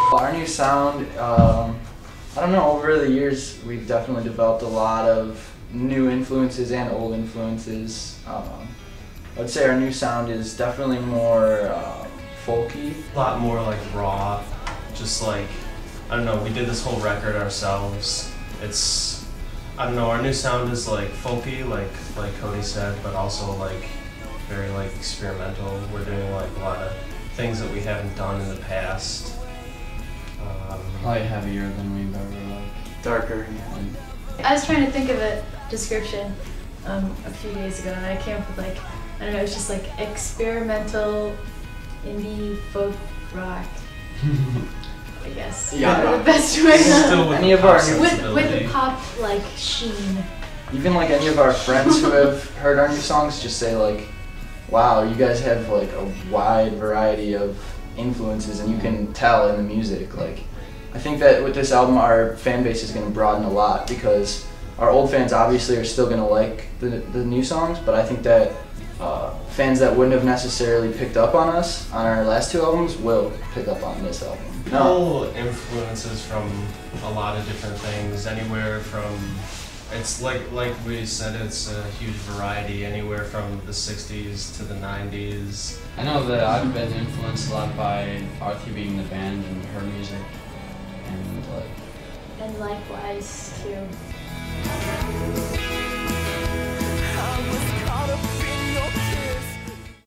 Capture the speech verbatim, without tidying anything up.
Our new sound, um, I don't know, over the years we've definitely developed a lot of new influences and old influences. Um, I would say our new sound is definitely more uh, folky. A lot more like raw, just like, I don't know, we did this whole record ourselves. It's, I don't know, our new sound is like folky, like like Cody said, but also like very like experimental. We're doing like a lot of things that we haven't done in the past. Um, Probably heavier than we've ever like. Darker. I was trying to think of a description um, a few days ago, and I came up with like, I don't know, it's just like experimental indie folk rock. I guess. Yeah. The best way. Still with Any the of our pop new- with sensibility. with the pop like sheen. Even like any of our friends who have heard our new songs just say like, wow, you guys have like a wide variety of influences and you can tell in the music. Like, I think that with this album our fan base is going to broaden a lot because our old fans obviously are still going to like the, the new songs, but I think that uh, fans that wouldn't have necessarily picked up on us on our last two albums will pick up on this album. Pull influences from a lot of different things, anywhere from, it's like like we said, it's a huge variety, anywhere from the sixties to the nineties. I know that I've been influenced a lot by Arthur being the band and her music, and like. And likewise too.